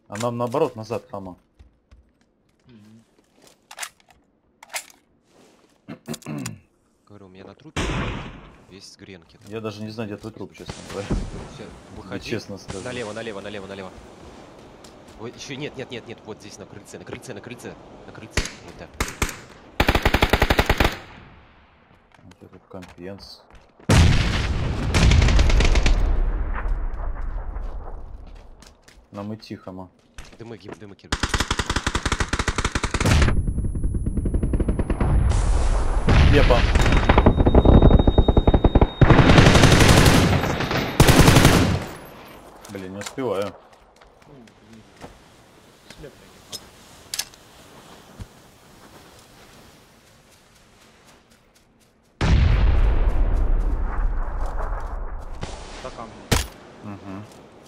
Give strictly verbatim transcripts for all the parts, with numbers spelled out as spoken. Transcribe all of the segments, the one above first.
А нам наоборот назад, Хама. Говорю, у меня на трупе весь с гренки. Я даже не знаю, где твой труп, честно говоря. Все, выходи. Честно скажу. Налево, налево, налево, налево. Ой, еще нет, нет, нет, нет, вот здесь на крыльце, на крыльце, на крыльце, на крыльце. Вот так. Вот этот компенс. Нам идти, Хама. Дымы, гиб, дымы, кир. Слепо. Блин, не успеваю. Стакан. Угу.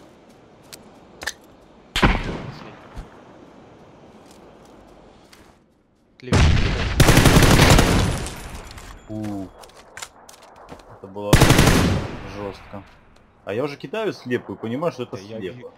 Левее, левее. У, это было жестко. А я уже кидаю слепую, понимаю, что это Да я слепо. вижу.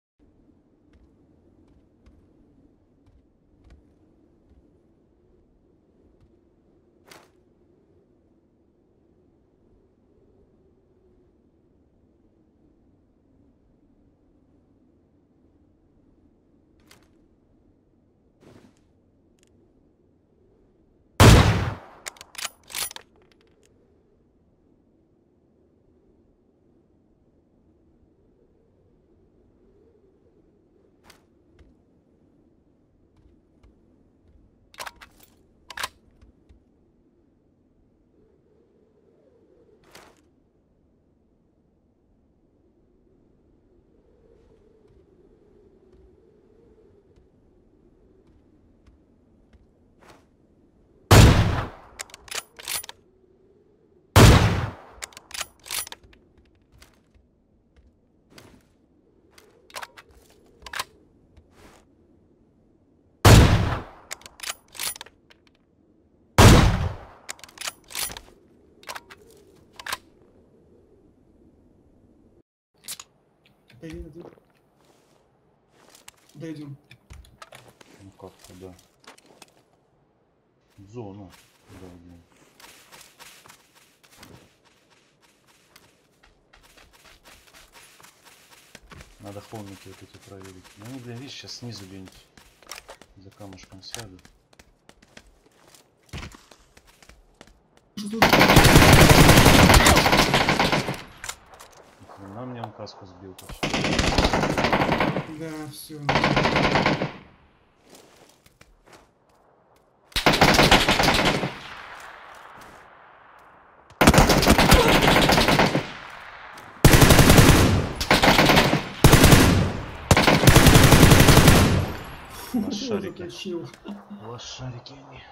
Дойдем. Дойдем. Ну как туда? В зону. Дойдем. Надо холмики вот эти проверить. Ну, они, блин, видишь, сейчас снизу где-нибудь за камушком сядут. На мне он каску сбил почти. Да, все. Лошарики. Затащил. Лошарики они.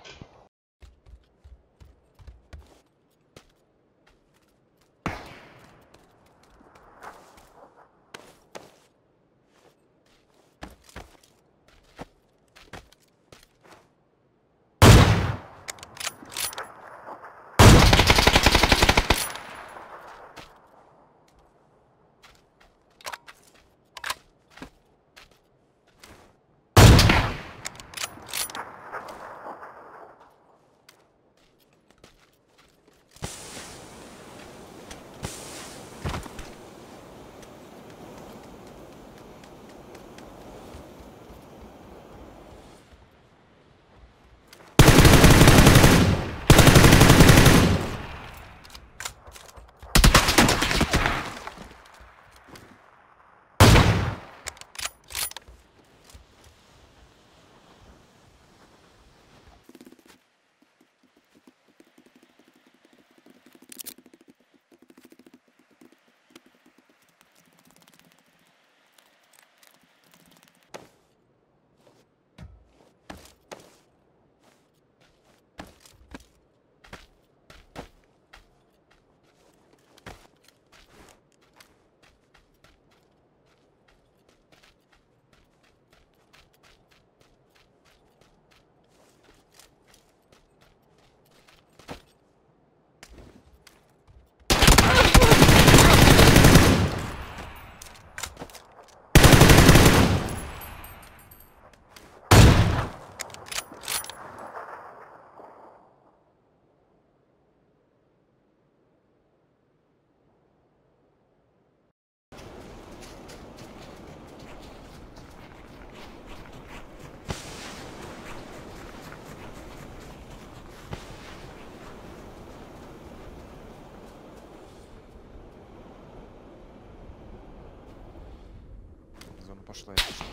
пошла, я пошла.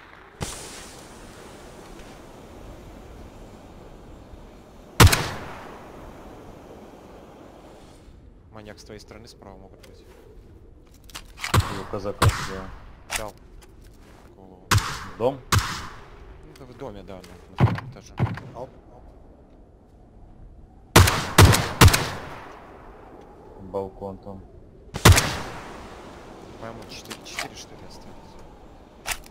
Маньяк с твоей стороны справа могут быть. Его казака сюда. Дал. Голову. Дом? Ну, да в доме, да, на, на втором этаже. Оп. Балкон там. По-моему, четыре четыре что ли остались.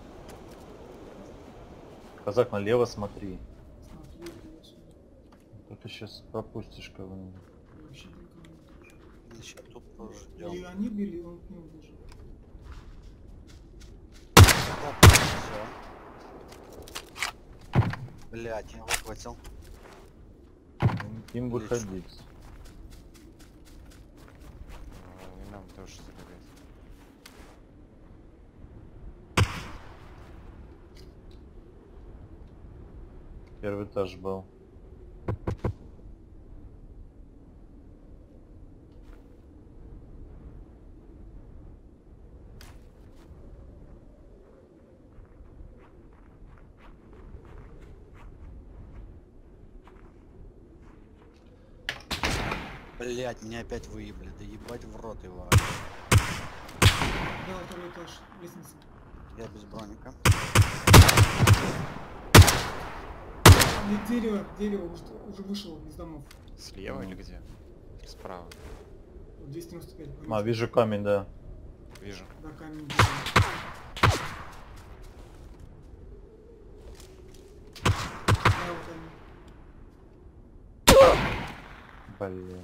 Казак, налево смотри. Смотри, туда-сюда. А ты сейчас пропустишь кого-нибудь. Вообще никого не вижу. Еще тут тоже Или ждем. они били, он к ним бежит. Все. Блять, я выхватил. Им, им Отлично. выходить. Ну, и нам тоже забегать. Первый этаж был. Блять, меня опять выебли. Да ебать в рот его. Да, второй этаж, лестница. Я без броника. И дерево, дерево уже, уже вышло из домов. Слева Мгм. или где? Или справа? Вот двести девяносто пять. А, вижу камень, да. Вижу. Да, камень. дерево. Да, вот камень. Блин.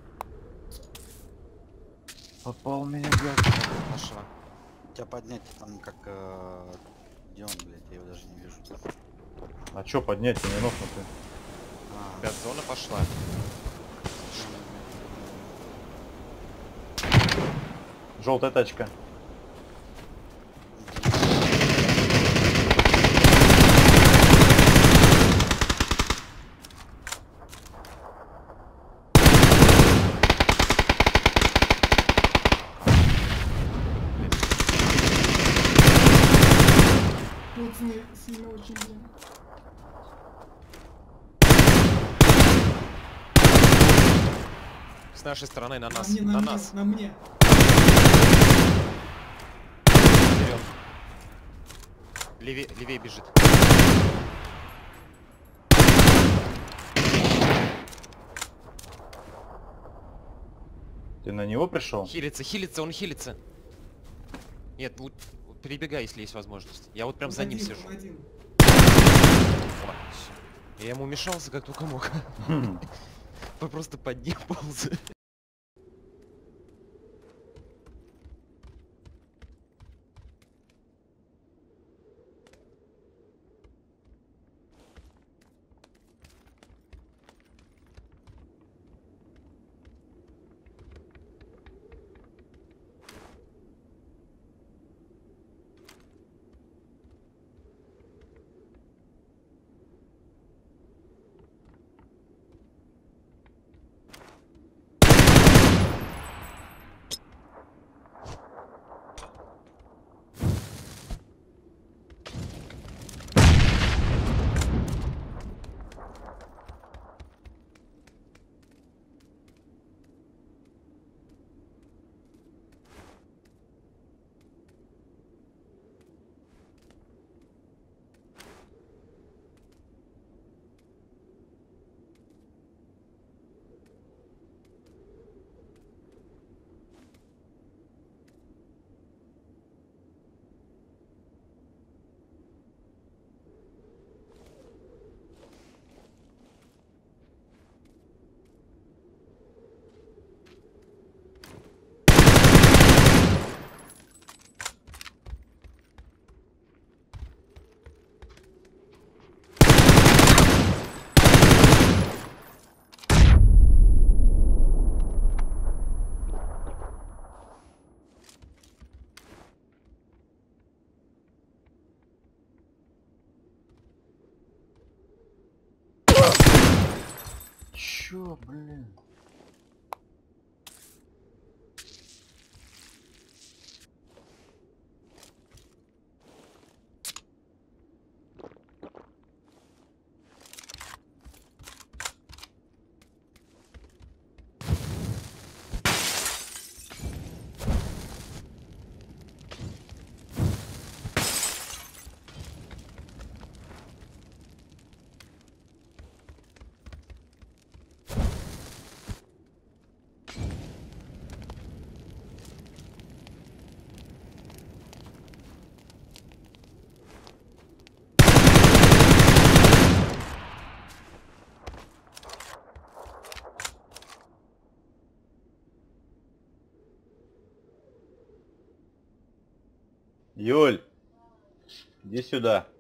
Попал меня, блядь. Пошла. Тебя поднять там как... э, Где он, блять? Я его даже не вижу. А чё поднять, не нокнутый? А, Опять зона пошла. Желтая тачка. Вот сильно, сильно очень, блин. С нашей стороны на На нас. мне, на, На мне, нас. на мне. Вперед. Левее, левее бежит. Ты на него пришел? Хилится, хилится, он хилится. Нет, лу- перебегай, если есть возможность. Я вот прям Он за ним один, сижу. он один. Ой, всё. Я ему мешался как только мог. Хм. Он просто под ним ползает. Чё, блин? Юль, иди сюда.